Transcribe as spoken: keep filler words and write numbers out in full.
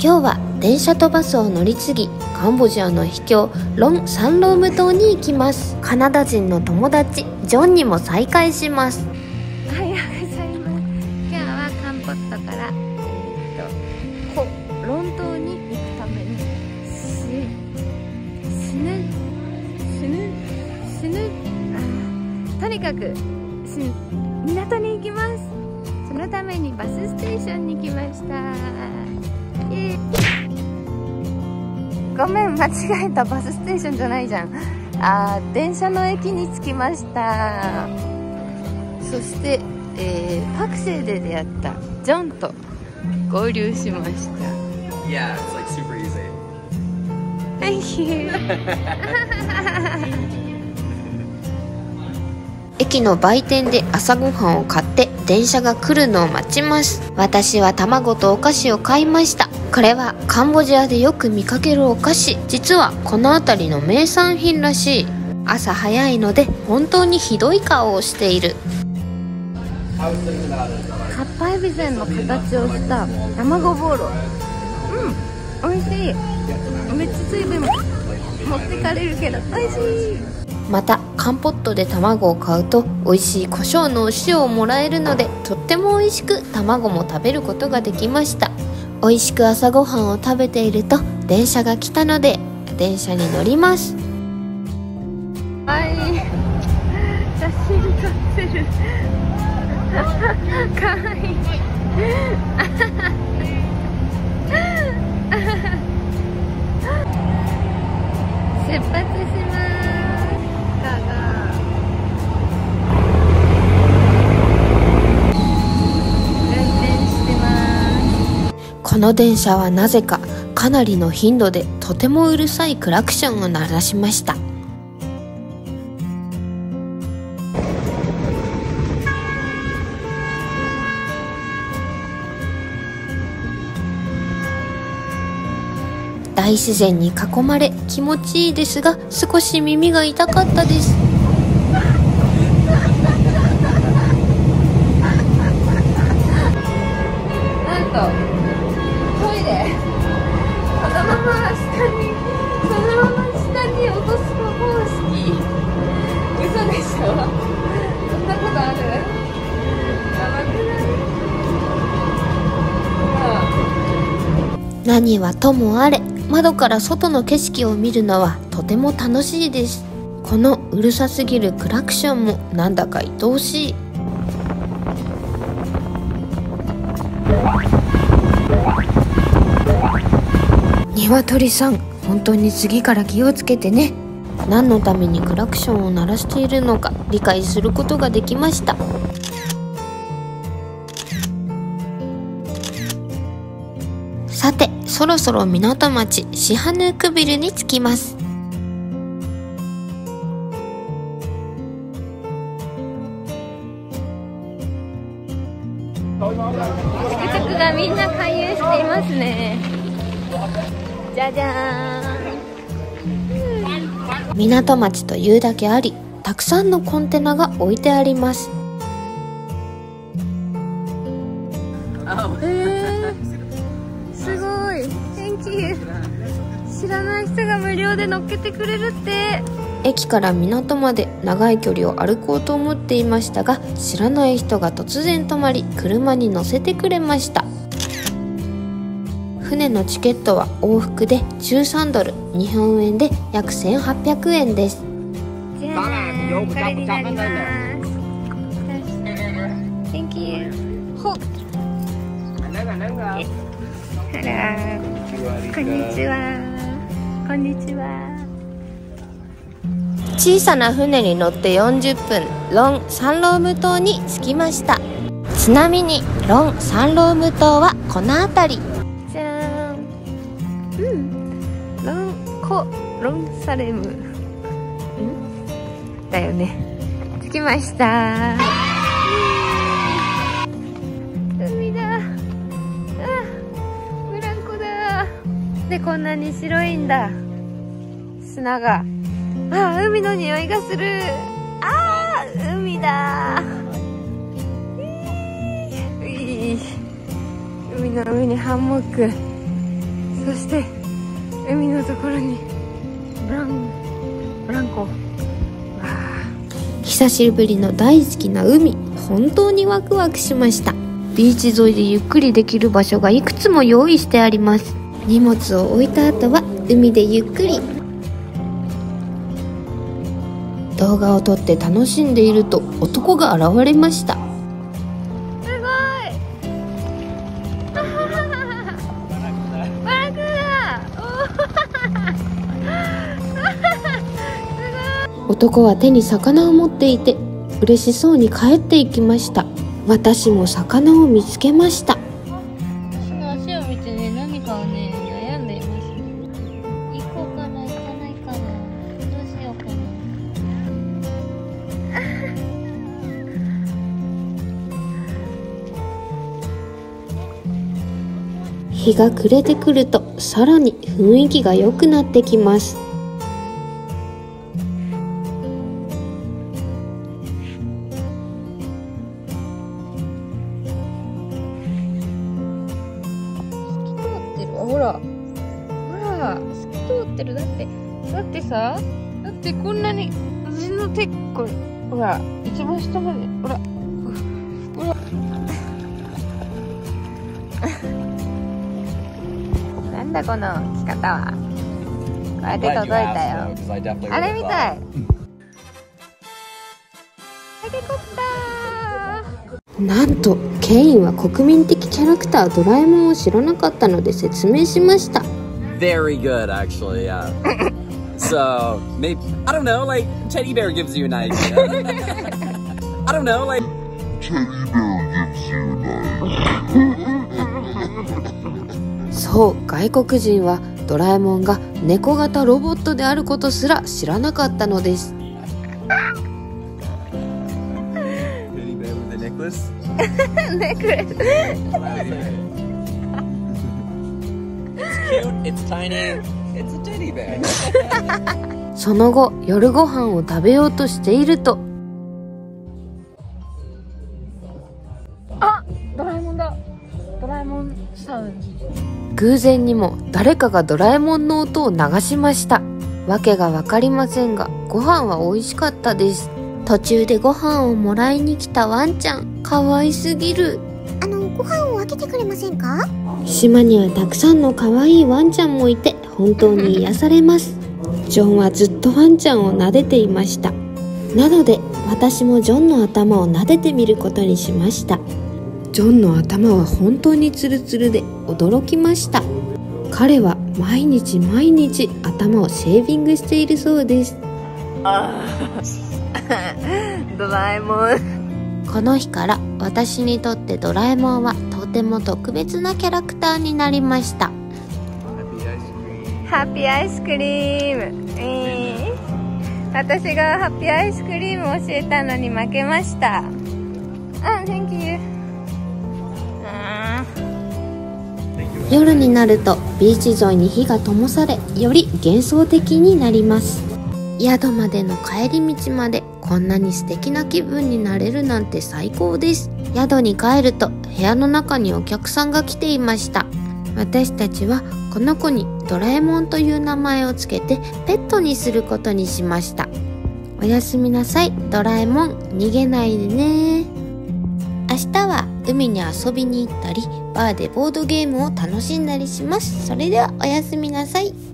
今日は電車とバスを乗り継ぎ、カンボジアの秘境ロン・サンローム島に行きます。カナダ人の友達ジョンにも再会します。 おはようございます。今日はカンポットから、えー、とロン島に行くために死ぬ死ぬ死ぬあとにかく港に行きます。そのためにバスステーションに来ました。イエーイ。ごめん、間違えた。バスステーションじゃないじゃん。あー、電車の駅に着きました。そして、えー、パクセイで出会ったジョンと合流しました。 Yeah, it's like super easy. Thank you. 駅の売店で朝ごはんを買って電車が来るのを待ちます。私は卵とお菓子を買いました。これはカンボジアでよく見かけるお菓子。実はこの辺りの名産品らしい。朝早いので本当にひどい顔をしている。 かっぱえびせんの形をした卵ボーロ。うん、美味しい。めっちゃ水分持ってかれるけど美味しい。 またカンポットで卵を買うと美味しい胡椒のお塩をもらえるので、とっても美味しく卵も食べることができました。美味しく朝ごはんを食べていると電車が来たので電車に乗ります。 はい、写真撮ってる。かわいい。出発します。 この電車はなぜかかなりの頻度でとてもうるさいクラクションを鳴らしました。大自然に囲まれ気持ちいいですが、少し耳が痛かったです。 なんとトイレ、そのまま下にそのまま下に落とす方式。嘘でしょ。そんなことある？やばくない？ 何はともあれ、窓から外の景色を見るのはとても楽しいです。このうるさすぎるクラクションもなんだか愛おしい。鶏さん、本当に次から気をつけてね。何のためにクラクションを鳴らしているのか理解することができました。さて、そろそろ港町シハヌークビルに着きます。 トゥクトゥクがみんな回遊していますね。じゃじゃーん。 港町というだけあり、たくさんのコンテナが置いてあります。 えー、すごい。Thank you。知らない人が無料で乗っけてくれるって。 駅から港まで長い距離を歩こうと思っていましたが、知らない人が突然止まり車に乗せてくれました。船のチケットは往復でじゅうさんドル、日本円で約せんはっぴゃくえんです。 じゃーん、これになります。Thank you。ほっ。あら、こんにちは。こんにちは。 小さな船に乗ってよんじゅっぷん、ロン・サンローム島に着きました。ちなみにロン・サンローム島はこの辺り。 じゃーん。うん。ロンコロンサレム。んだよね。着きました。海だ。あ、ブランコだ。で、こんなに白いんだ。砂が。あ、海の匂いがする。あー、海だ。海の上にハンモック。 そして海のところにブランブランコ。わあ、 久しぶりの大好きな海、本当にワクワクしました。ビーチ沿いでゆっくりできる場所がいくつも用意してあります。荷物を置いた後は海でゆっくり。動画を撮って楽しんでいると男が現れました。 すごいバラクダ。 男は手に魚を持っていて嬉しそうに帰っていきました。私も魚を見つけました。 私の足を見てね、何かをね、悩んでいます。行こうかな、行かないかな、どうしようかな。 日が暮れてくるとさらに雰囲気が良くなってきます。 ほらほら、透き通ってる。だってだってさ、だってこんなに私の手、これほら、一番下まで、ほらほらなんだこの着方は。こうやって届いたよ。あれみたい。ヘリコプター。 なんとケインは国民的キャラクタードラえもんを知らなかったので説明しました。 Very good, actually, yeah. So, maybe, I don't know, like, teddy bear gives you an idea. I don't know, like... Teddy bear gives you an idea. そう、外国人はドラえもんが猫型ロボットであることすら知らなかったのです。 Necklace? Necklace. It's cute, it's tiny, it's a teddy bear. その後、夜ご飯を食べようとしていると、 あ、ドラえもんだ。ドラえもんサウンド。 偶然にも誰かがドラえもんの音を流しました。わけがわかりませんが、ご飯は美味しかったです。途中でご飯をもらいに来たワンちゃん、可愛すぎる。 あの、ご飯をあげてくれませんか？ 島にはたくさんの可愛いワンちゃんもいて本当に癒されます。ジョンはずっとワンちゃんを撫でていました。なので私もジョンの頭を撫でてみることにしました。ジョンの頭は本当にツルツルで驚きました。彼は毎日毎日頭をシェービングしているそうです。 ドラえもん。 この日から私にとってドラえもんはとても特別なキャラクターになりました。 ハッピーアイスクリーム、えー、私がハッピーアイスクリームを教えたのに負けました。あ、Thank you。 夜になるとビーチ沿いに火が灯され、より幻想的になります。宿までの帰り道までこんなに素敵な気分になれるなんて最高です。宿に帰ると部屋の中にお客さんが来ていました。私たちはこの子にドラえもんという名前をつけてペットにすることにしました。おやすみなさいドラえもん、逃げないでね。明日は海に遊びに行ったりバーでボードゲームを楽しんだりします。それではおやすみなさい。